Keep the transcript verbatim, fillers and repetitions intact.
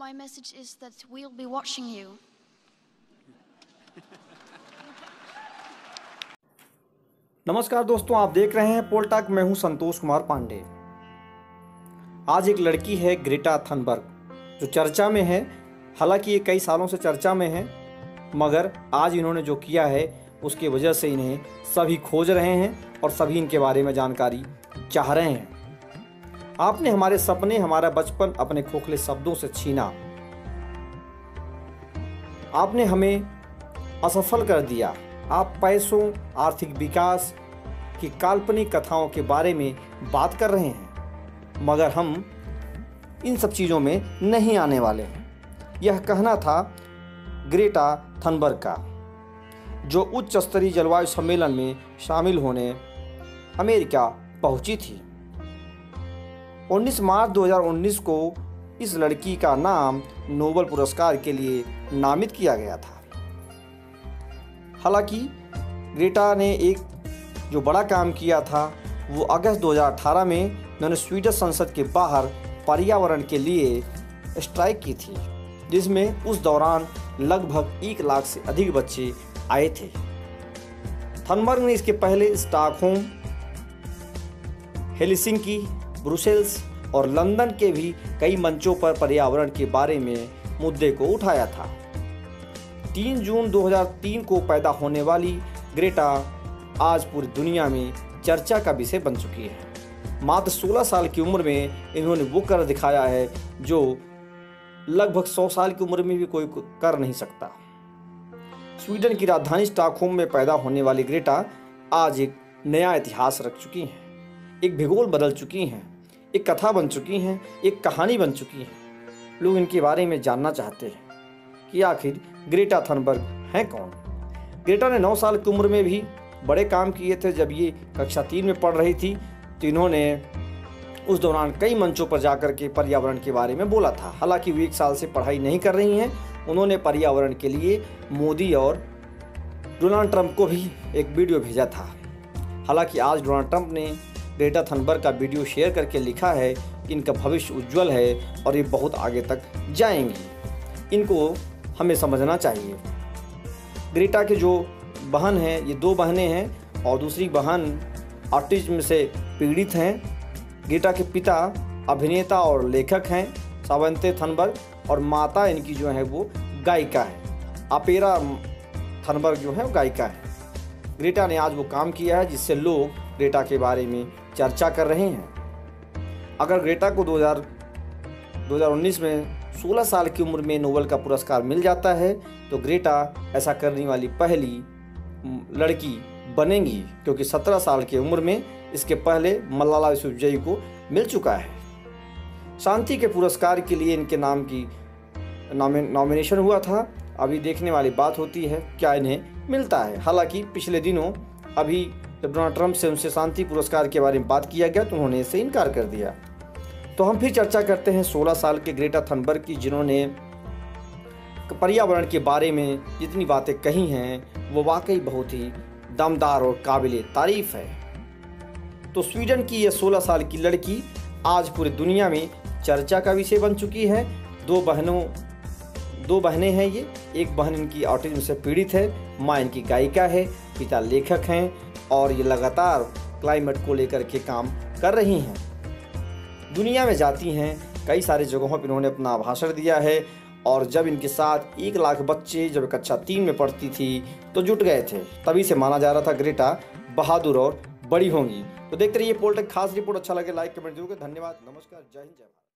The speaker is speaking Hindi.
My message is that we'll be watching you. नमस्कार दोस्तों, आप देख रहे हैं पोलटॉक। मैं हूं संतोष कुमार पांडे। आज एक लड़की है ग्रेटा थनबर्ग जो चर्चा में है। हालांकि ये कई सालों से चर्चा में है, मगर आज इन्होंने जो किया है उसकी वजह से इन्हें सभी खोज रहे हैं और सभी इनके बारे में जानकारी चाह रहे हैं। आपने हमारे सपने, हमारा बचपन अपने खोखले शब्दों से छीना। आपने हमें असफल कर दिया। आप पैसों, आर्थिक विकास की काल्पनिक कथाओं के बारे में बात कर रहे हैं, मगर हम इन सब चीज़ों में नहीं आने वाले हैं। यह कहना था ग्रेटा थनबर्ग का, जो उच्च स्तरीय जलवायु सम्मेलन में शामिल होने अमेरिका पहुंची थी। उन्नीस मार्च दो हज़ार उन्नीस को इस लड़की का नाम नोबेल पुरस्कार के लिए नामित किया गया था। हालांकि ग्रेटा ने एक जो बड़ा काम किया था वो अगस्त दो हज़ार अठारह में उन्होंने स्वीडिश संसद के बाहर पर्यावरण के लिए स्ट्राइक की थी, जिसमें उस दौरान लगभग एक लाख से अधिक बच्चे आए थे। थनबर्ग ने इसके पहले स्टॉकहोम, हेलसिंकी, ब्रुसेल्स और लंदन के भी कई मंचों पर पर्यावरण के बारे में मुद्दे को उठाया था। तीन जून दो हज़ार तीन को पैदा होने वाली ग्रेटा आज पूरी दुनिया में चर्चा का विषय बन चुकी है। मात्र सोलह साल की उम्र में इन्होंने वो कर दिखाया है जो लगभग सौ साल की उम्र में भी कोई कर नहीं सकता। स्वीडन की राजधानी स्टॉकहोम में पैदा होने वाली ग्रेटा आज एक नया इतिहास रख चुकी हैं, एक भूगोल बदल चुकी हैं, एक कथा बन चुकी हैं, एक कहानी बन चुकी हैं। लोग इनके बारे में जानना चाहते हैं कि आखिर ग्रेटा थनबर्ग हैं कौन। ग्रेटा ने नौ साल की उम्र में भी बड़े काम किए थे। जब ये कक्षा तीन में पढ़ रही थी तो इन्होंने उस दौरान कई मंचों पर जाकर के पर्यावरण के बारे में बोला था। हालांकि वो एक साल से पढ़ाई नहीं कर रही हैं। उन्होंने पर्यावरण के लिए मोदी और डोनाल्ड ट्रंप को भी एक वीडियो भेजा था। हालांकि आज डोनाल्ड ट्रंप ने ग्रेटा थनबर्ग का वीडियो शेयर करके लिखा है कि इनका भविष्य उज्जवल है और ये बहुत आगे तक जाएंगी। इनको हमें समझना चाहिए। ग्रेटा के जो बहन हैं, ये दो बहनें हैं और दूसरी बहन ऑटिज्म से पीड़ित हैं। ग्रेटा के पिता अभिनेता और लेखक हैं स्वान्ते थनबर्ग, और माता इनकी जो है वो गायिका है। अपेरा थनबर्ग जो है वो गायिका है। ग्रेटा ने आज वो काम किया है जिससे लोग ग्रेटा के बारे में चर्चा कर रहे हैं। अगर ग्रेटा को दो हज़ार उन्नीस में सोलह साल की उम्र में नोबेल का पुरस्कार मिल जाता है तो ग्रेटा ऐसा करने वाली पहली लड़की बनेंगी, क्योंकि सत्रह साल की उम्र में इसके पहले मलाला यूसुफजई को मिल चुका है। शांति के पुरस्कार के लिए इनके नाम की नॉमिनेशन हुआ था। अभी देखने वाली बात होती है क्या इन्हें मिलता है। हालांकि पिछले दिनों अभी जब डोनाल्ड ट्रंप से उनसे शांति पुरस्कार के बारे में बात किया गया तो उन्होंने इससे इनकार कर दिया। तो हम फिर चर्चा करते हैं सोलह साल के ग्रेटा थनबर्ग की, जिन्होंने पर्यावरण के बारे में जितनी बातें कही हैं वो वाकई बहुत ही दमदार और काबिले तारीफ है। तो स्वीडन की यह सोलह साल की लड़की आज पूरी दुनिया में चर्चा का विषय बन चुकी है। दो बहनों दो बहनें हैं ये। एक बहन इनकी ऑटिज्म से पीड़ित है, माँ इनकी गायिका है, पिता लेखक हैं और ये लगातार क्लाइमेट को लेकर के काम कर रही हैं। दुनिया में जाती हैं, कई सारे जगहों पर इन्होंने अपना भाषण दिया है। और जब इनके साथ एक लाख बच्चे जब कक्षा तीन में पढ़ती थी तो जुट गए थे, तभी से माना जा रहा था ग्रेटा बहादुर और बड़ी होंगी। तो देखते रहिए पोलटॉक खास रिपोर्ट। अच्छा लगे लाइक कमेंट जरूर करें। धन्यवाद, नमस्कार, जय हिंद, जय भारत।